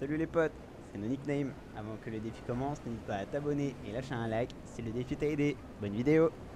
Salut les potes, c'est nos nicknames. Avant que le défi commence, n'hésite pas à t'abonner et lâcher un like si le défi t'a aidé. Bonne vidéo.